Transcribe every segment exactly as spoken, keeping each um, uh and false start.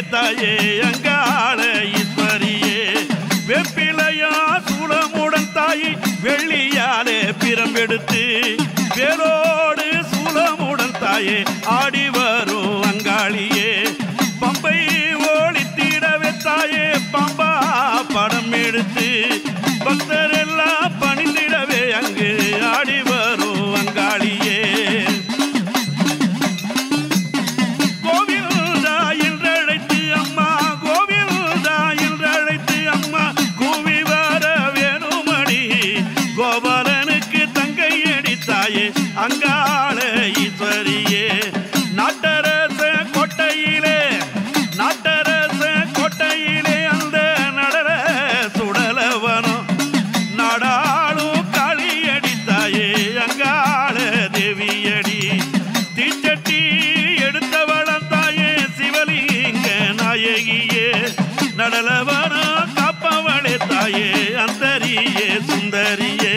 தாயே அங்காள ஈஸ்வரியே வெப்பிலையா சூளமுடன் தாயி வெள்ளியாலே பிரம்பெடுத்து வேலோடு சூளமுடன் தாயே ஆடி வரும் அங்காளியே பம்பை ஓடித்திடவே தாயே பம்பா படம் எடுத்து பக்தர் எல்லாம் பணிந்திடவே அங்கு ஆடி வரும் அங்காளியே கோவில்தா என்றழைத்து அம்மா கோவில்தா என்றழைத்து அம்மா கூவி வர வேணுமடி கோபாலனுக்கு தங்கை அடித்தாயே அங்காள ஈஸ்வரியே நாட்டரச கொட்டையிலே நாட்டரச கொட்டையிலே அந்த நடர சுடலவனம் நாடாளும் காளி அடித்தாயே அங்காள தேவியடி தீச்சட்டி எடுத்தவளம் தாயே சிவலிங்க நாயகியே நடலவனம் காப்பவளே தாயே அந்தரியே சுந்தரியே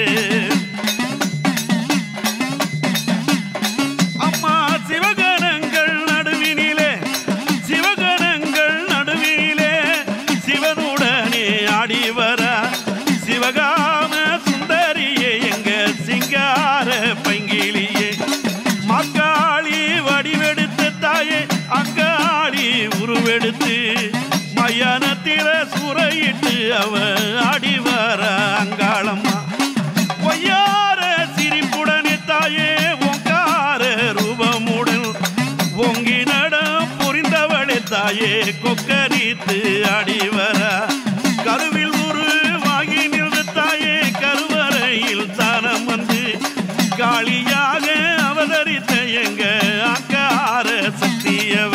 அம்மா சிவகணங்கள் நடுவினிலே சிவகணங்கள் நடுவினிலே சிவனுடனே ஆடி வர சிவகாம சுந்தரியே எங்க சிங்கார பைங்கிலியே மக்காளி வடிவெடுத்த தாயே அங்காளி உருவெடுத்து மயானத்தில சுரையிட்டு அவ ஆடி வர அங்காளம்மா பொய்யார சிரிப்புடனே தாயே ஓங்கார ரூபமுடன் ஓங்கி நடம் புரிந்தவளே தாயே கொக்கரித்து ஆடி வர கருவில் உருவாகி நின்ற தாயே கருவறையில் தானம் வந்து காளியாக அவதரித்த எங்க அங்கார சக்தியவ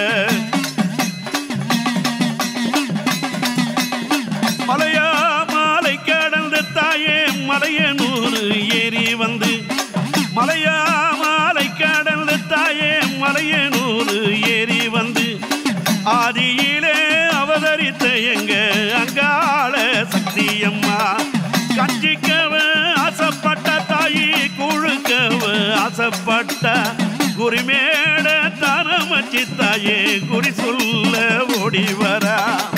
மலையா மாலை கடந்த தாயே மலையனூர் ஏறி வந்து மலையா மாலை கடந்த தாயே மலையனூர் ஏறி வந்து ஆதியிலே அவதரித்த எங்க அங்காள சக்தியம்மா கஞ்சிக்கவ ஆசைப்பட்ட தாயி குழுக்கவ ஆசைப்பட்ட குறிமேட தானமச்சி தாயே குறி சொல்ல ஓடி வரா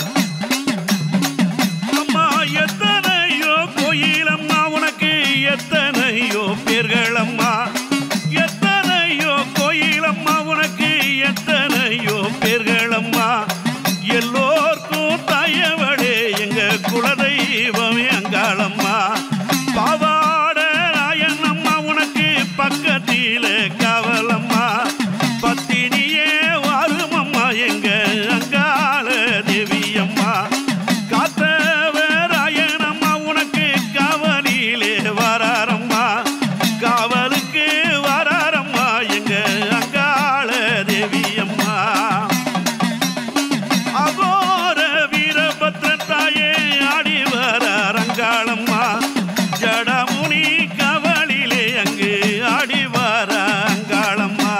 அம்மா எத்தனையோ கோயிலம்மா உனக்கு எத்தனையோ பேர்களம்மா எத்தனையோ கோயிலம்மா உனக்கு எத்தனையோ பேர்களம்மா எல்லோர்க்கும் தாயவளே எங்க குலதெய்வமே அங்காளம்மா பாவாட ராயனம்மா உனக்கு பக்கத்தில காவலம்மா பத்தினியே வாருமம்மா எங்க அங்காள தேவியம்மா காத்தவராயனம்மா உனக்கு காவலிலே வராரம்மா காவலுக்கு வராரம்மா எங்க அங்காள தேவியம்மா அகோர வீரபத்ர தாயே ஆடி வரார் அங்காளம்மா ஜடமுனி கவலிலே அங்கு ஆடி வர அங்காளம்மா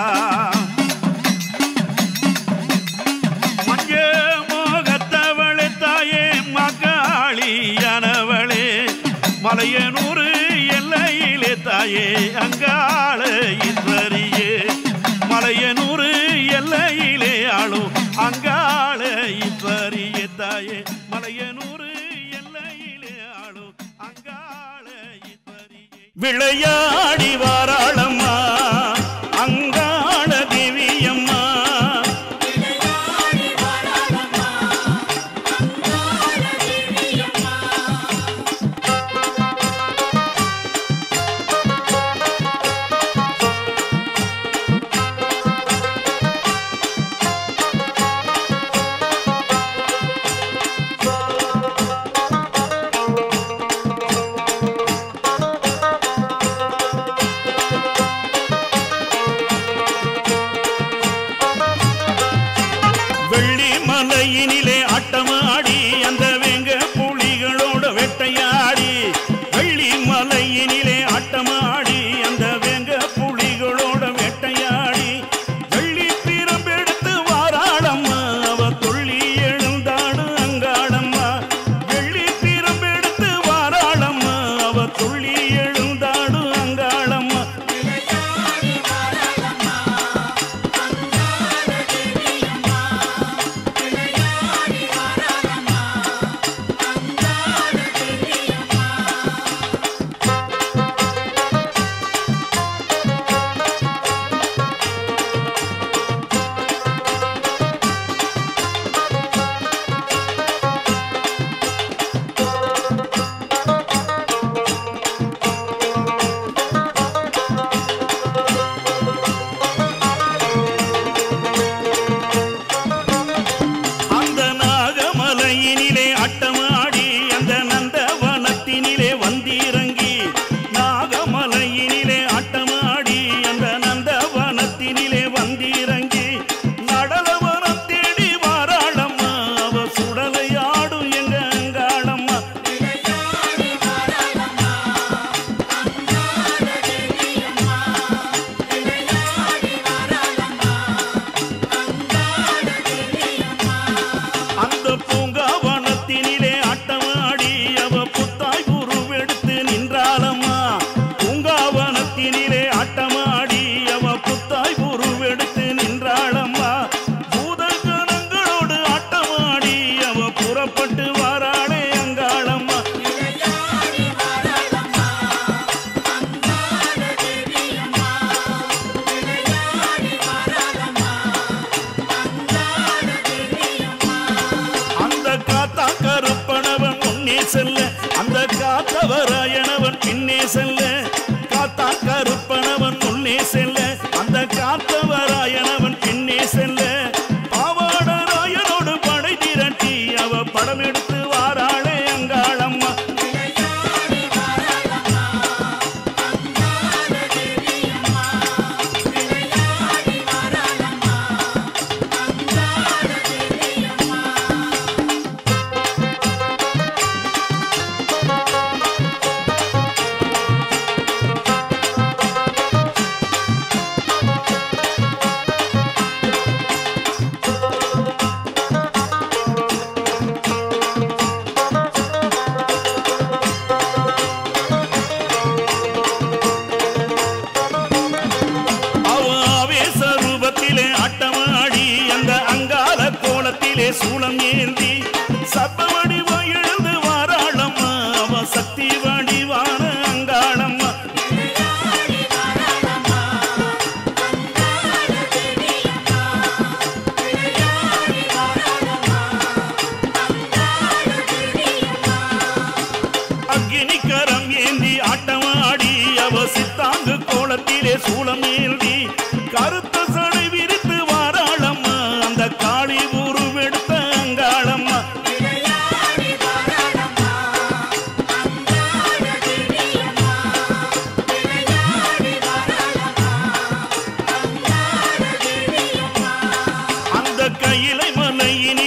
மஞ்ச மோகத்தவளே தாயே மகாளியானவளே மலையனூர் எல்லையிலே தாயே அங்காள ஈஸ்வரியே மலையனூர் எல்லையிலே ஆளும் அங்காள ஈஸ்வரியே தாயே மலையனூர் எல்லையிலே ஆளும் அங்காள ஈஸ்வரியே விளையாடி வாராளம்மா அங்காள தேவியம்மா மலையினிலே ஆட்டமாடி அந்த வேங்க புலிகளோட வேட்டையாடி வெள்ளி மலையினிலே ஆட்டமாடி அந்த வேங்க புலிகளோட வேட்டையாடி வெள்ளி பிரம்பெடுத்து வாராளம்மா அவ துள்ளி எழுந்தாடு அங்காளம்மா வெள்ளி பிரம்பெடுத்து வாராளம்மா அவ துள்ளி எழுந்தாடு அங்காளம்மா விளையாடி வாராளம்மா அங்காள தேவியம்மா செல்ல அந்த காத்தவராயனவன் பின்னே செல்ல காத்தா கருப்பனவன் முன்னே செல்ல அந்த காத்தவராயனவன் பின்னே செல்ல பாவாடராயனோடு படை திரட்டி அவ படம் எடுத்து வாராளே அங்காளம்மா சூலம் ஏந்தி சப்பவடி எழுந்து வாராளம்மா அவ சக்தி வடிவான அங்காளம்மா அக்னி கரம் ஏந்தி ஆட்டமாடி அவ சித்தாங்கு கோலத்திலே சூலம் ஏந்தி கருத்த சடை விரித்து வாராளம்மா அந்த காளி கையிலை மலையினி